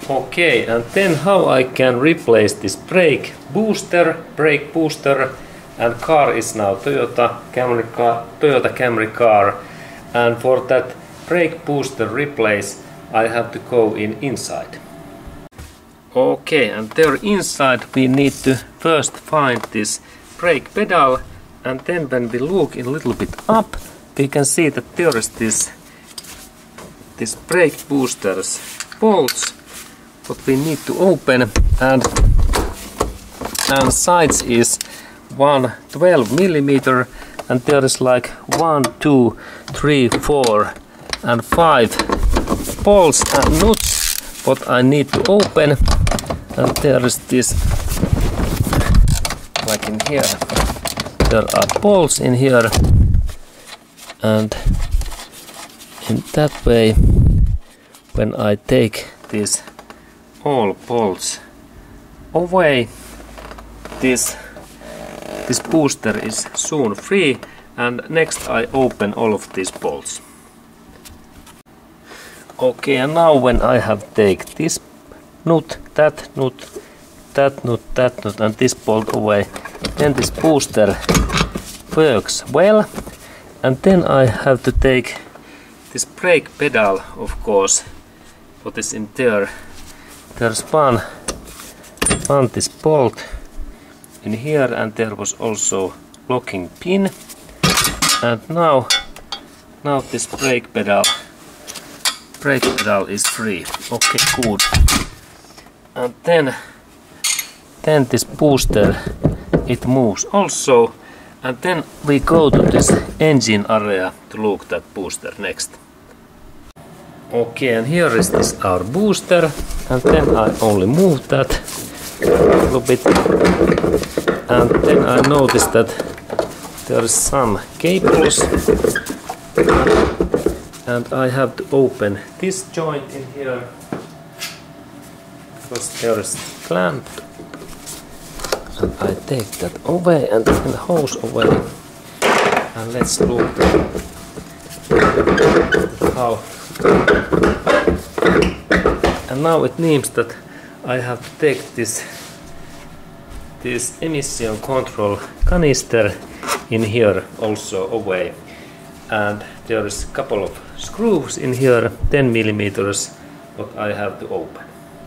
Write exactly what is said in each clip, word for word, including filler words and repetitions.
Okay, and then how I can replace this brake booster, brake booster, and car is now Toyota Camry car, Toyota Camry car, and for that brake booster replace I have to go in inside. Okay, and there inside we need to first find this brake pedal, and then when we look a little bit up we can see that there is this this brake booster's bolts what we need to open, and and size is one twelve millimeter, and there is like one, two, three, four, and five bolts and nuts what I need to open, and there is this like in here. There are bolts in here, and in that way when I take these all bolts away, this this booster is soon free, and next I open all of these bolts. Okay, and now when I have take this nut, that nut, that nut, that nut, and this bolt away, then this booster works well, and then I have to take this brake pedal, of course, what is in there. There's one, one this bolt in here, and there was also locking pin, and now now this brake pedal brake pedal is free. Okay, good. And then then this booster it moves also, and then we go to this engine area to look that booster next. Okay, and here is this our booster, and then I only move that a little bit, and then I notice that there is some cables, and I have to open this joint in here because there is clamp, and I take that away and then hose away, and let's look how. And now it means that I have to take this this emission control canister in here also away, and there is a couple of screws in here, ten millimeters, what I have to open.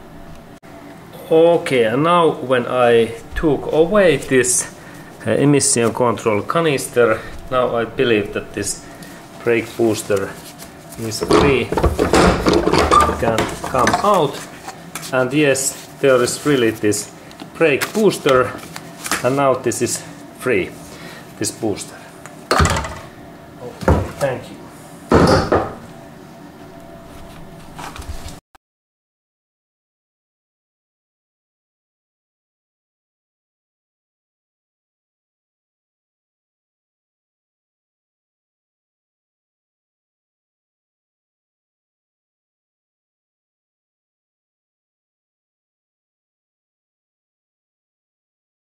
Okay, and now when I took away this uh, emission control canister, now I believe that this brake booster is free, can come out, and yes, there is really this brake booster, and now this is free, this booster. Okay, thank you.